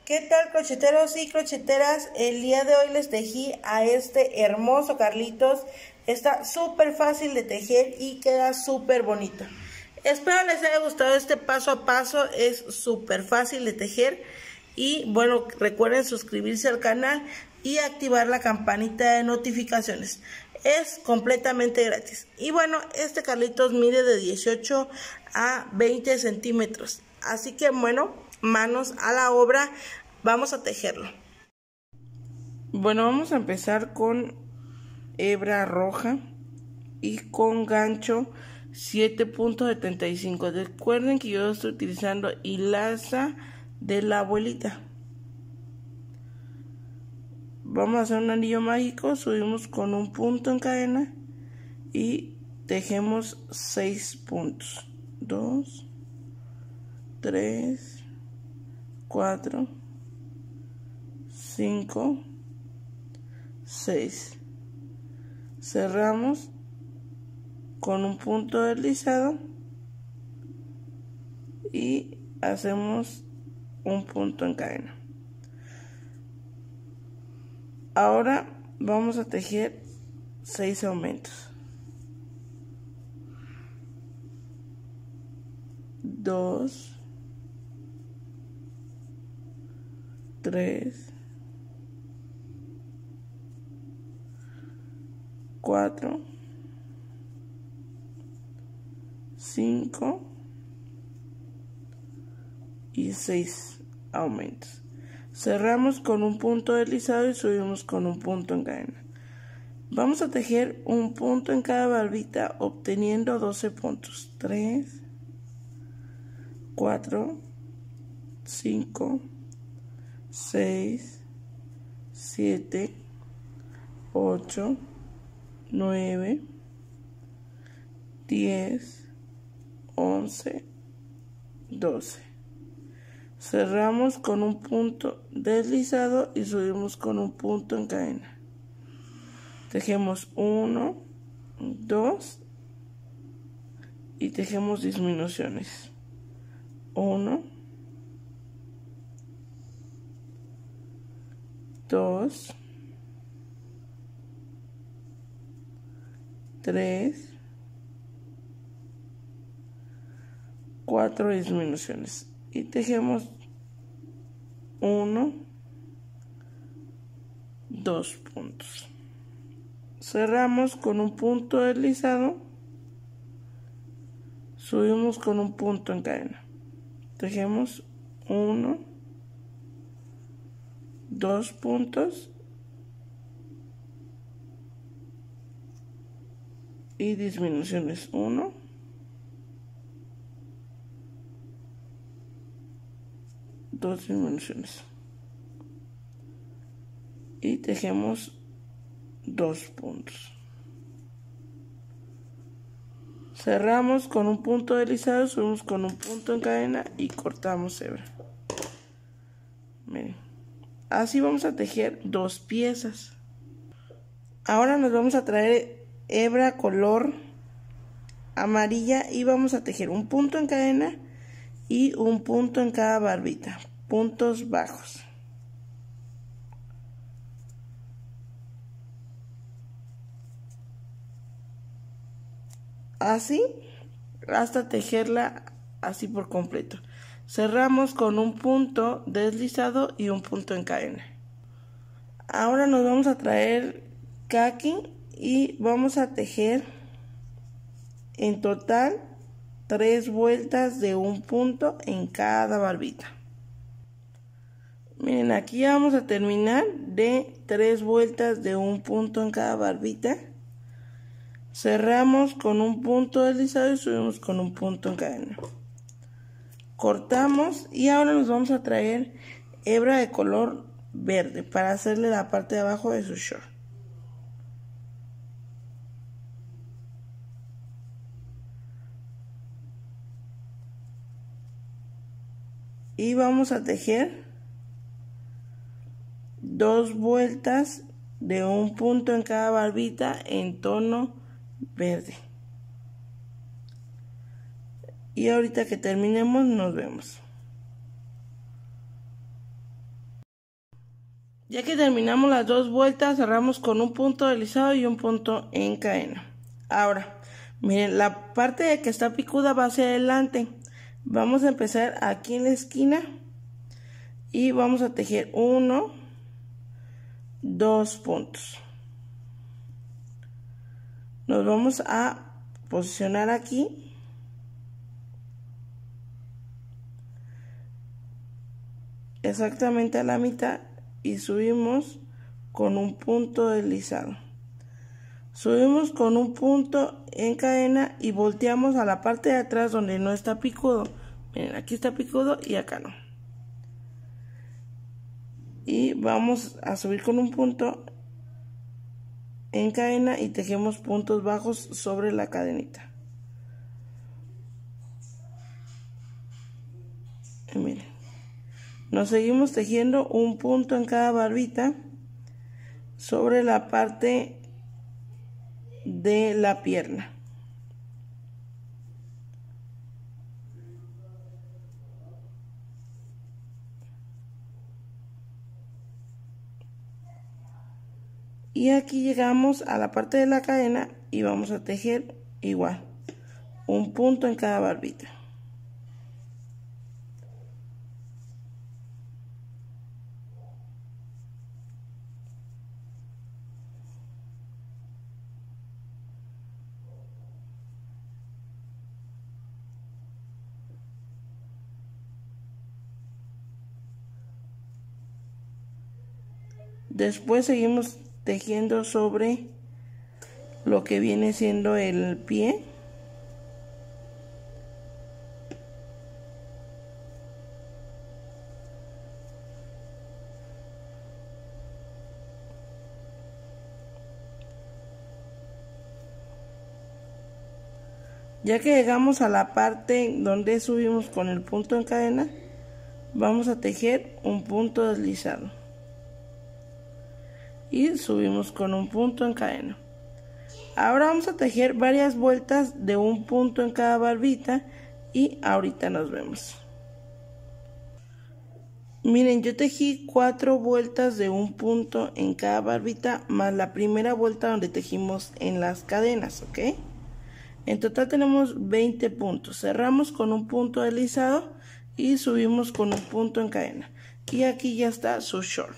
¿Qué tal, crocheteros y crocheteras? El día de hoy les tejí a este hermoso Carlitos. Está súper fácil de tejer y queda súper bonito. Espero les haya gustado este paso a paso. Es súper fácil de tejer. Y bueno, recuerden suscribirse al canal y activar la campanita de notificaciones. Es completamente gratis. Y bueno, este Carlitos mide de 18 a 20 centímetros. Así que bueno, manos a la obra. Vamos a tejerlo. Bueno, vamos a empezar con hebra roja y con gancho 7.75. Recuerden que yo estoy utilizando hilaza de la abuelita. Vamos a hacer un anillo mágico, subimos con un punto en cadena y tejemos 6 puntos. 2, 3, 4, 5, 6. Cerramos con un punto deslizado y hacemos un punto en cadena. Ahora vamos a tejer 6 aumentos. 2, 3, 4, 5 y 6 aumentos. Cerramos con un punto deslizado y subimos con un punto en cadena. Vamos a tejer un punto en cada barbita obteniendo 12 puntos. 3, 4, 5, 6, 7, 8, 9, 10, 11, 12. Cerramos con un punto deslizado y subimos con un punto en cadena. Tejemos 1, 2 y tejemos disminuciones. 1, 2, 3, 4 disminuciones y tejemos 1, 2 puntos. Cerramos con un punto deslizado, subimos con un punto en cadena. Tejemos 1, 2 puntos y disminuciones 1, 2 disminuciones y tejemos 2 puntos. Cerramos con un punto deslizado, subimos con un punto en cadena y cortamos hebra. Miren, así vamos a tejer 2 piezas. Ahora nos vamos a traer hebra color amarilla y vamos a tejer un punto en cadena y un punto en cada barbita, puntos bajos. Así hasta tejerla así por completo. Cerramos con un punto deslizado y un punto en cadena. Ahora nos vamos a traer caqui y vamos a tejer en total 3 vueltas de un punto en cada barbita. Miren, aquí vamos a terminar de 3 vueltas de un punto en cada barbita. Cerramos con un punto deslizado y subimos con un punto en cadena. Cortamos y ahora nos vamos a traer hebra de color verde para hacerle la parte de abajo de su short. Y vamos a tejer 2 vueltas de un punto en cada barbita en tono verde. Y ahorita que terminemos nos vemos. Ya que terminamos las 2 vueltas, cerramos con un punto deslizado y un punto en cadena. Ahora, miren, la parte que está picuda va hacia adelante. Vamos a empezar aquí en la esquina y vamos a tejer 1, 2 puntos. Nos vamos a posicionar aquí. Exactamente a la mitad y subimos con un punto deslizado. Subimos con un punto en cadena y volteamos a la parte de atrás donde no está picudo. Miren, aquí está picudo y acá no. Y vamos a subir con un punto en cadena y tejemos puntos bajos sobre la cadenita. Y miren, nos seguimos tejiendo un punto en cada barbita sobre la parte de la pierna. Y aquí llegamos a la parte de la cadena y vamos a tejer igual un punto en cada barbita. Después seguimos tejiendo sobre lo que viene siendo el pie. Ya que llegamos a la parte donde subimos con el punto en cadena, vamos a tejer un punto deslizado y subimos con un punto en cadena. Ahora vamos a tejer varias vueltas de un punto en cada barbita y ahorita nos vemos. Miren, yo tejí 4 vueltas de un punto en cada barbita más la primera vuelta donde tejimos en las cadenas, ¿ok? En total tenemos 20 puntos. Cerramos con un punto deslizado y subimos con un punto en cadena. Y aquí ya está su short.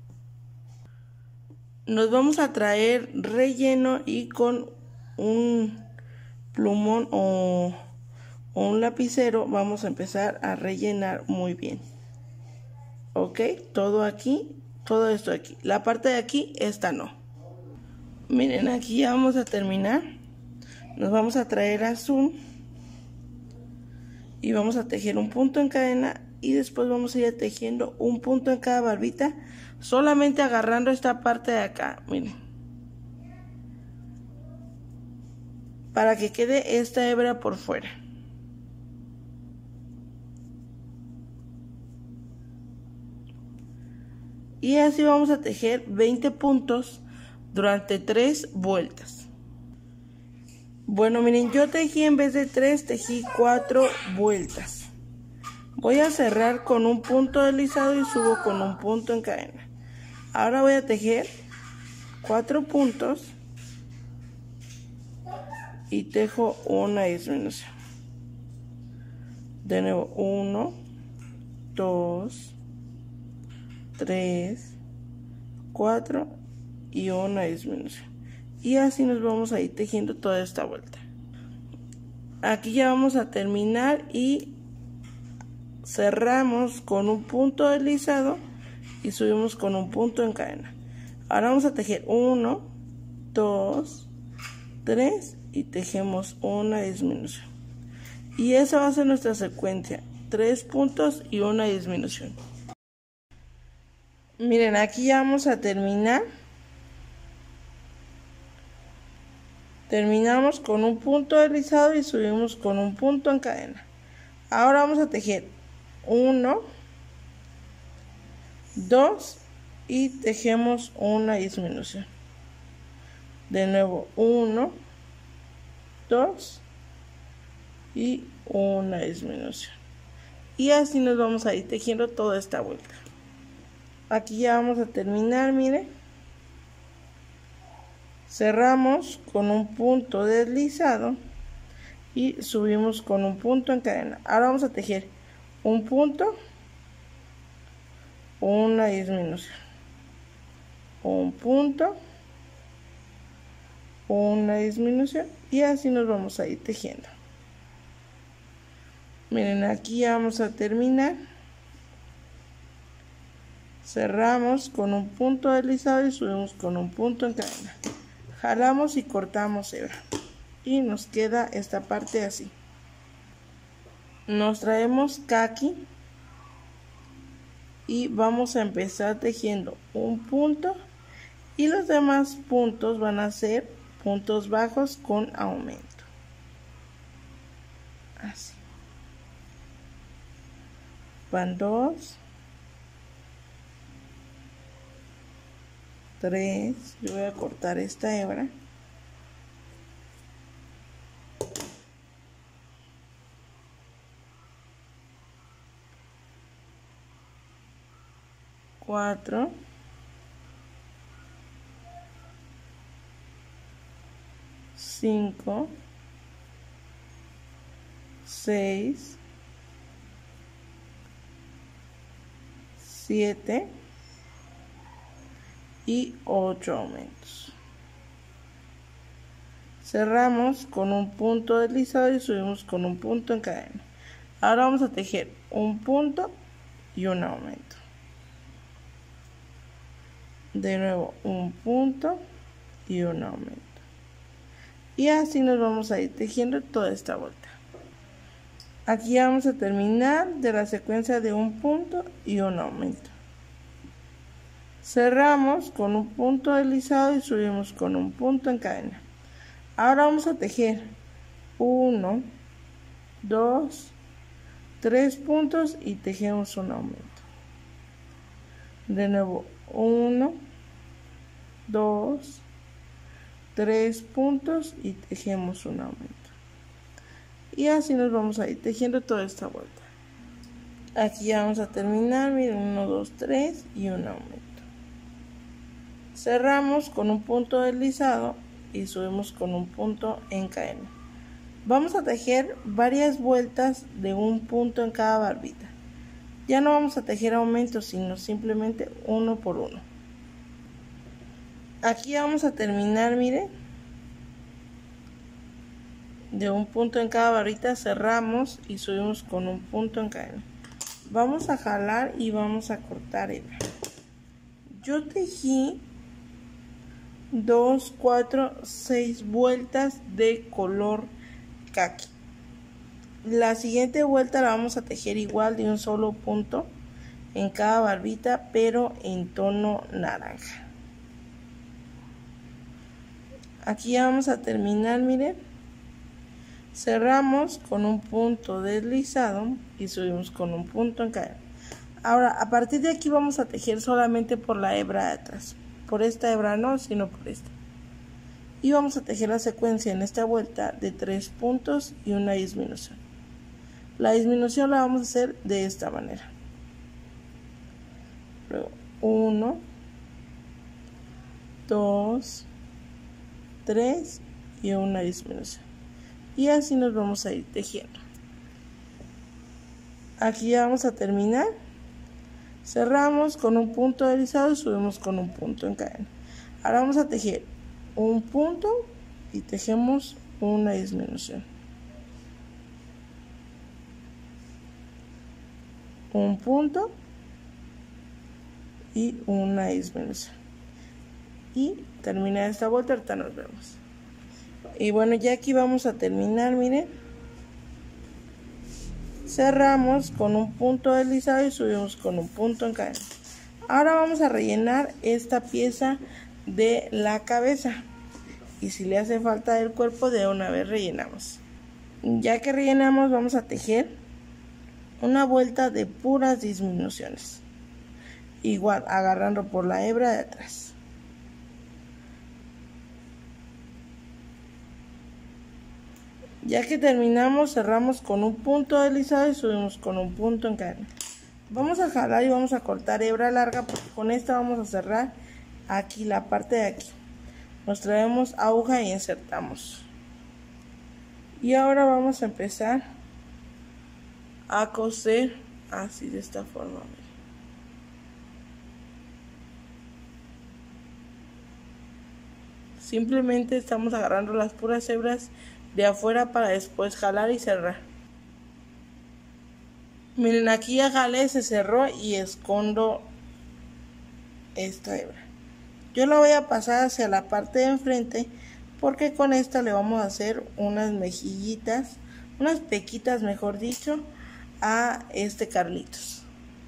Nos vamos a traer relleno y con un plumón o un lapicero vamos a empezar a rellenar muy bien. Ok, todo aquí, todo esto aquí. La parte de aquí, esta no. Miren, aquí ya vamos a terminar. Nos vamos a traer azul y vamos a tejer un punto en cadena y después vamos a ir tejiendo un punto en cada barbita, solamente agarrando esta parte de acá, miren, para que quede esta hebra por fuera. Y así vamos a tejer 20 puntos durante 3 vueltas. Bueno, miren, yo tejí en vez de 3, tejí 4 vueltas. Voy a cerrar con un punto deslizado y subo con un punto en cadena. Ahora voy a tejer 4 puntos y tejo una disminución. De nuevo, 1, 2, 3, 4 y una disminución. Y así nos vamos a ir tejiendo toda esta vuelta. Aquí ya vamos a terminar y cerramos con un punto deslizado y subimos con un punto en cadena. Ahora vamos a tejer 1, 2, 3 y tejemos una disminución. Y esa va a ser nuestra secuencia: 3 puntos y una disminución. Miren, aquí ya vamos a terminar. Terminamos con un punto deslizado y subimos con un punto en cadena. Ahora vamos a tejer 1, 2 y tejemos una disminución. De nuevo, 1, 2 y una disminución. Y así nos vamos a ir tejiendo toda esta vuelta. Aquí ya vamos a terminar, miren. Cerramos con un punto deslizado y subimos con un punto en cadena. Ahora vamos a tejer un punto, una disminución, un punto, una disminución, y así nos vamos a ir tejiendo. Miren, aquí ya vamos a terminar. Cerramos con un punto deslizado y subimos con un punto en cadena. Jalamos y cortamos hebra y nos queda esta parte así. Nos traemos caqui y vamos a empezar tejiendo un punto, y los demás puntos van a ser puntos bajos con aumento, así. Van 2, 3, yo voy a cortar esta hebra, 4, 5, 6, 7 y 8 aumentos. Cerramos con un punto deslizado y subimos con un punto en cadena. Ahora vamos a tejer un punto y un aumento. De nuevo un punto y un aumento. Y así nos vamos a ir tejiendo toda esta vuelta. Aquí ya vamos a terminar de la secuencia de un punto y un aumento. Cerramos con un punto deslizado y subimos con un punto en cadena. Ahora vamos a tejer 1, 2, 3 puntos y tejemos un aumento. De nuevo 1, 2, 3 puntos y tejemos un aumento. Y así nos vamos a ir tejiendo toda esta vuelta. Aquí ya vamos a terminar, miren, 1, 2, 3 y un aumento. Cerramos con un punto deslizado y subimos con un punto en cadena. Vamos a tejer varias vueltas de un punto en cada barbita. Ya no vamos a tejer aumentos, sino simplemente uno por uno. Aquí ya vamos a terminar, miren, de un punto en cada barbita. Cerramos y subimos con un punto en cadena. Vamos a jalar y vamos a cortar hebra. Yo tejí 2, 4, 6 vueltas de color caqui. La siguiente vuelta la vamos a tejer igual, de un solo punto en cada barbita, pero en tono naranja. Aquí ya vamos a terminar, miren. Cerramos con un punto deslizado y subimos con un punto en cadena. Ahora, a partir de aquí vamos a tejer solamente por la hebra de atrás. Por esta hebra no, sino por esta. Y vamos a tejer la secuencia en esta vuelta de 3 puntos y una disminución. La disminución la vamos a hacer de esta manera. Luego 1, 2, 3 y una disminución. Y así nos vamos a ir tejiendo. Aquí ya vamos a terminar. Cerramos con un punto deslizado y subimos con un punto en cadena. Ahora vamos a tejer un punto y tejemos una disminución. Un punto y una disminución. Y termina esta vuelta, ahorita nos vemos. Y bueno, ya aquí vamos a terminar, miren. Cerramos con un punto deslizado y subimos con un punto en cadena. Ahora vamos a rellenar esta pieza de la cabeza. Y si le hace falta del cuerpo, de una vez rellenamos. Ya que rellenamos, vamos a tejer una vuelta de puras disminuciones. Igual, agarrando por la hebra de atrás. Ya que terminamos, cerramos con un punto deslizado y subimos con un punto en cadena. Vamos a jalar y vamos a cortar hebra larga porque con esta vamos a cerrar aquí la parte de aquí. Nos traemos aguja y insertamos. Y ahora vamos a empezar a coser así de esta forma. Simplemente estamos agarrando las puras hebras de afuera para después jalar y cerrar. Miren, aquí ya jalé, se cerró y escondo esta hebra. Yo la voy a pasar hacia la parte de enfrente porque con esta le vamos a hacer unas mejillitas, unas pequitas mejor dicho, a este Carlitos.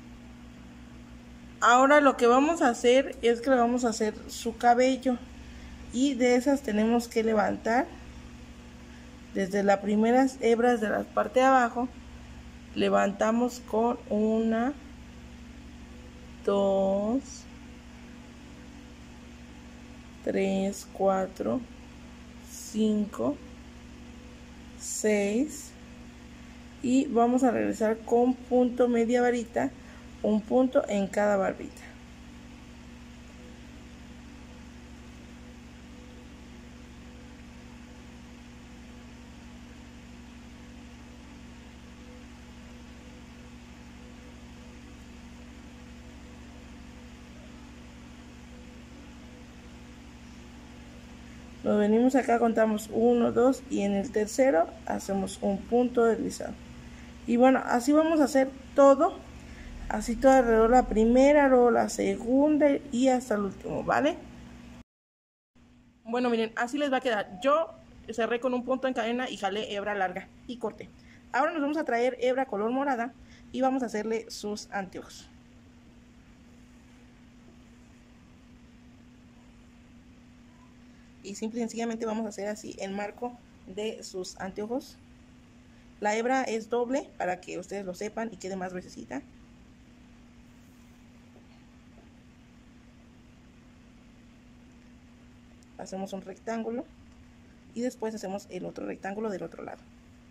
Ahora lo que vamos a hacer es que le vamos a hacer su cabello y de esas tenemos que levantar desde las primeras hebras de la parte de abajo. Levantamos con 1, 2, 3, 4, 5, 6 y vamos a regresar con punto media varita, un punto en cada barbita. Nos venimos acá, contamos 1, 2 y en el tercero hacemos un punto deslizado. Y bueno, así vamos a hacer todo, así todo alrededor, la primera, luego la segunda y hasta el último, ¿vale? Bueno, miren, así les va a quedar. Yo cerré con un punto en cadena y jalé hebra larga y corté. Ahora nos vamos a traer hebra color morada y vamos a hacerle sus anteojos. Y simple y sencillamente vamos a hacer así el marco de sus anteojos. La hebra es doble para que ustedes lo sepan y quede más gruesecita. Hacemos un rectángulo y después hacemos el otro rectángulo del otro lado.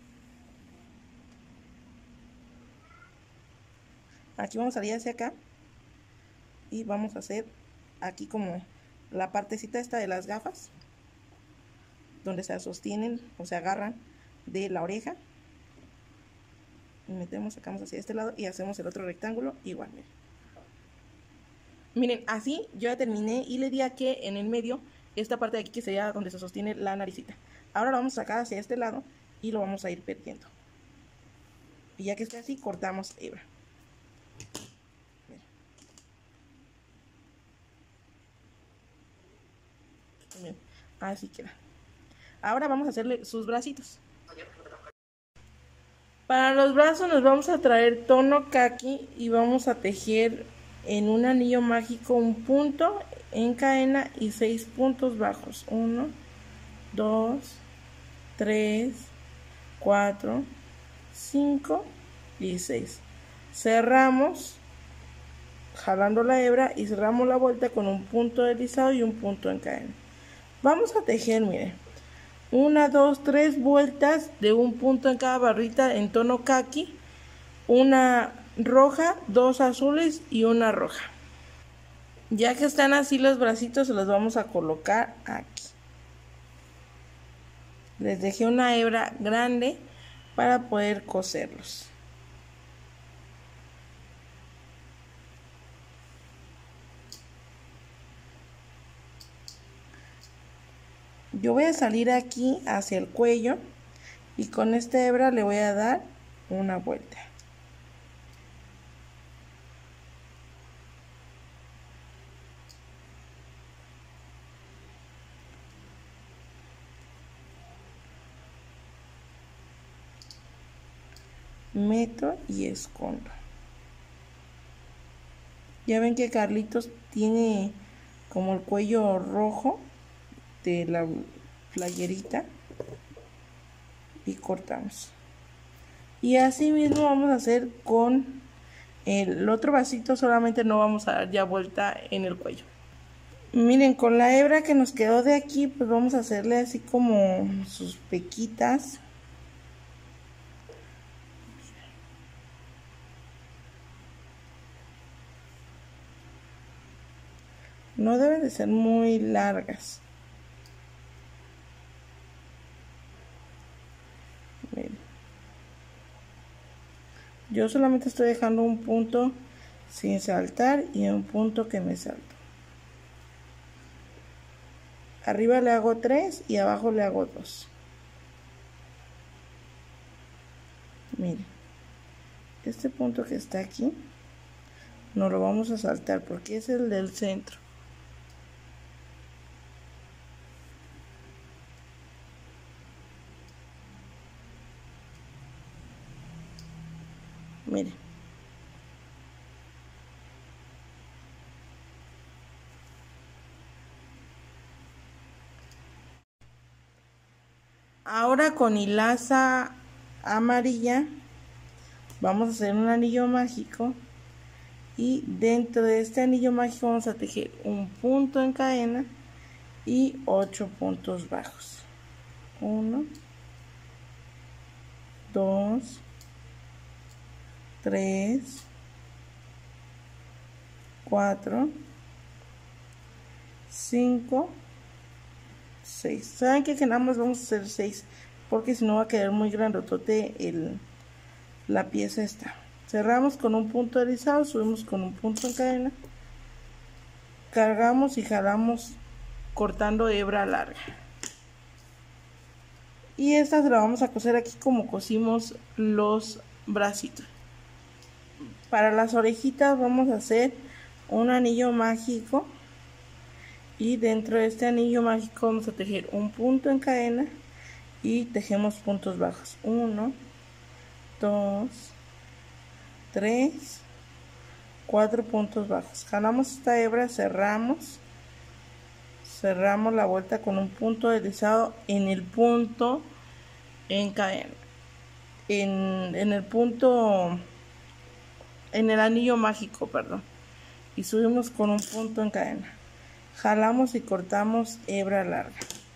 Aquí vamos a salir hacia acá y vamos a hacer aquí como la partecita esta de las gafas, donde se sostienen o se agarran de la oreja. Y metemos, sacamos hacia este lado y hacemos el otro rectángulo igual. Miren, así yo ya terminé y le di a que en el medio, esta parte de aquí que sería donde se sostiene la naricita. Ahora lo vamos a sacar hacia este lado y lo vamos a ir perdiendo. Y ya que esté así, cortamos hebra. Miren, así queda. Ahora vamos a hacerle sus bracitos. Para los brazos nos vamos a traer tono caqui y vamos a tejer en un anillo mágico un punto en cadena y 6 puntos bajos. 1, 2, 3, 4, 5 y 6. Cerramos jalando la hebra y cerramos la vuelta con un punto deslizado y un punto en cadena. Vamos a tejer, miren, 1, 2, 3 vueltas de un punto en cada barrita en tono caqui, una roja, 2 azules y una roja. Ya que están así los bracitos, se los vamos a colocar aquí. Les dejé una hebra grande para poder coserlos. Yo voy a salir aquí hacia el cuello y con esta hebra le voy a dar una vuelta. Meto y escondo. Ya ven que Carlitos tiene como el cuello rojo de la playerita y cortamos. Y así mismo vamos a hacer con el otro vasito, solamente no vamos a dar ya vuelta en el cuello. Miren, con la hebra que nos quedó de aquí, pues vamos a hacerle así como sus pequitas. No deben de ser muy largas. Miren. Yo solamente estoy dejando un punto sin saltar y un punto que me salto. Arriba le hago 3 y abajo le hago 2. Miren, este punto que está aquí no lo vamos a saltar porque es el del centro. Miren. Ahora con hilaza amarilla vamos a hacer un anillo mágico y dentro de este anillo mágico vamos a tejer un punto en cadena y 8 puntos bajos. 1, 2, 3, 4, 5, 6. ¿Saben qué? Que nada más vamos a hacer 6 porque si no va a quedar muy grandotote la pieza esta. Cerramos con un punto erizado, subimos con un punto en cadena, cargamos y jalamos cortando hebra larga. Y esta se la vamos a coser aquí como cosimos los bracitos. Para las orejitas vamos a hacer un anillo mágico y dentro de este anillo mágico vamos a tejer un punto en cadena y tejemos puntos bajos. 1, 2, 3, 4 puntos bajos. Jalamos esta hebra, cerramos la vuelta con un punto deslizado en el punto en cadena, en el punto, en el anillo mágico, perdón, y subimos con un punto en cadena. Jalamos y cortamos hebra larga.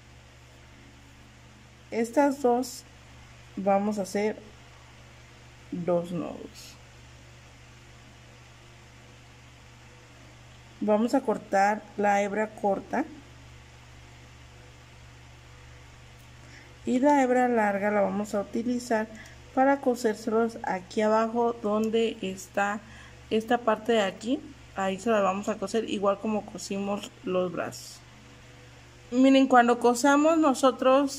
Estas dos vamos a hacer 2 nudos. Vamos a cortar la hebra corta y la hebra larga la vamos a utilizar para cosérselos aquí abajo donde está esta parte de aquí. Ahí se la vamos a coser igual como cosimos los brazos. Miren, cuando cosamos nosotros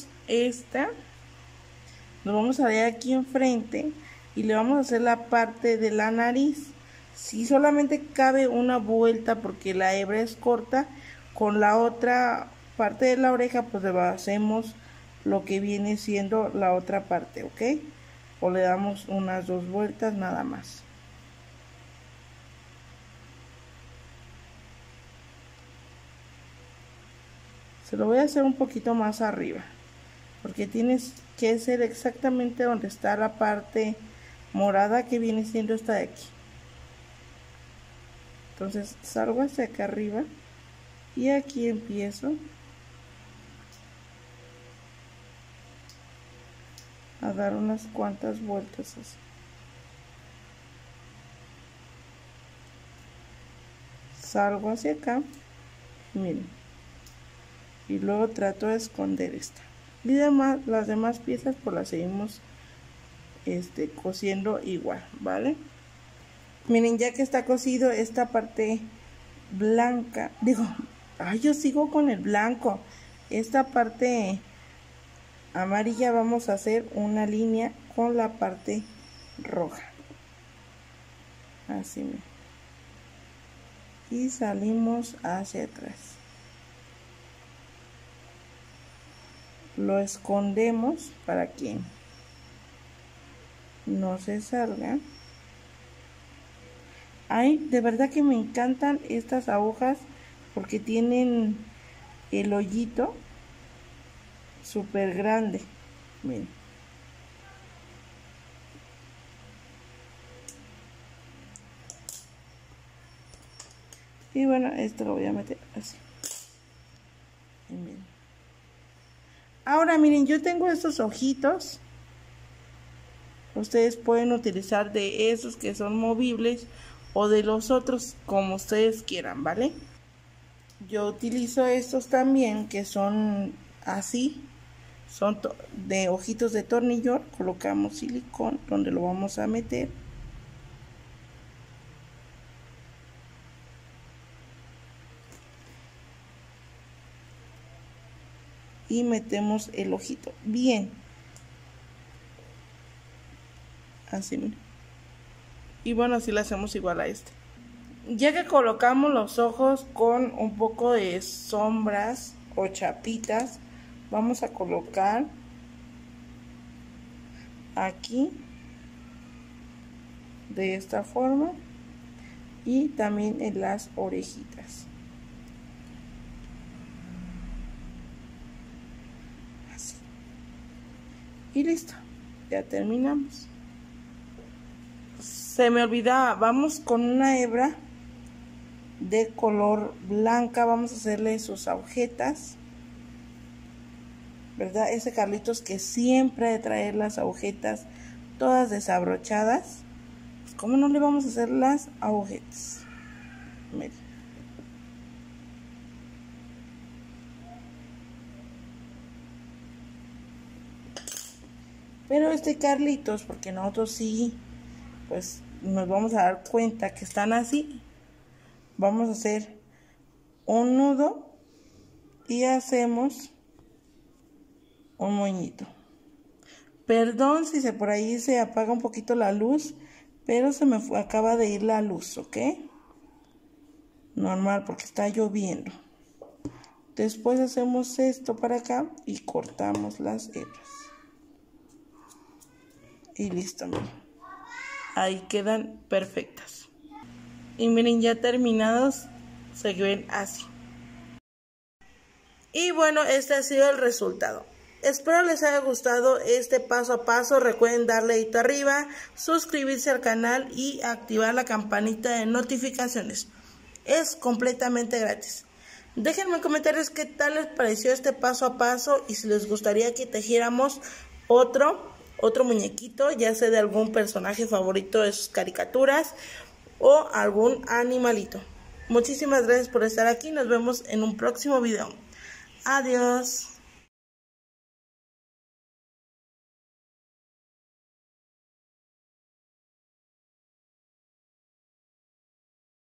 nos vamos a ir aquí enfrente y le vamos a hacer la parte de la nariz. Si solamente cabe una vuelta porque la hebra es corta, con la otra parte de la oreja pues le hacemos lo que viene siendo la otra parte, ¿ok? O le damos unas 2 vueltas nada más. Se lo voy a hacer un poquito más arriba, porque tienes que ser exactamente donde está la parte morada que viene siendo esta de aquí. Entonces salgo hacia acá arriba y aquí empiezo a dar unas cuantas vueltas así. Salgo hacia acá, miren. Y luego trato de esconder esta y las demás piezas pues las seguimos cosiendo igual, ¿vale? Miren, ya que está cosido esta parte blanca, yo sigo con el blanco, esta parte amarilla vamos a hacer una línea con la parte roja, así, miren. Y salimos hacia atrás. Lo escondemos para que no se salga. Ay, de verdad que me encantan estas agujas porque tienen el hoyito súper grande. Miren. Y bueno, esto lo voy a meter así. Y miren. Ahora miren, yo tengo estos ojitos. Ustedes pueden utilizar de esos que son movibles o de los otros como ustedes quieran, ¿vale? Yo utilizo estos también, que son así, son de ojitos de tornillo. Colocamos silicón donde lo vamos a meter. Y metemos el ojito bien, así, miren. Y bueno, así lo hacemos igual a este. Ya que colocamos los ojos con un poco de sombras o chapitas, vamos a colocar aquí de esta forma y también en las orejitas. Así. Y listo, ya terminamos. Se me olvidaba, vamos con una hebra de color blanca, vamos a hacerle sus agujetas, ¿verdad? Ese Carlitos que siempre ha de traer las agujetas todas desabrochadas, pues ¿cómo no le vamos a hacer las agujetas? Miren. Pero este Carlitos, porque nosotros sí, pues nos vamos a dar cuenta que están así, vamos a hacer un nudo y hacemos un moñito. Perdón si por ahí se apaga un poquito la luz, pero se me acaba de ir la luz, ¿ok? Normal, porque está lloviendo. Después hacemos esto para acá y cortamos las hebras. Y listo, miren. Ahí quedan perfectas. Y miren, ya terminados, se ven así. Y bueno, este ha sido el resultado. Espero les haya gustado este paso a paso. Recuerden darle dedito arriba, suscribirse al canal y activar la campanita de notificaciones. Es completamente gratis. Déjenme en comentarios qué tal les pareció este paso a paso y si les gustaría que tejiéramos otro muñequito, ya sea de algún personaje favorito de sus caricaturas o algún animalito. Muchísimas gracias por estar aquí. Nos vemos en un próximo video. Adiós.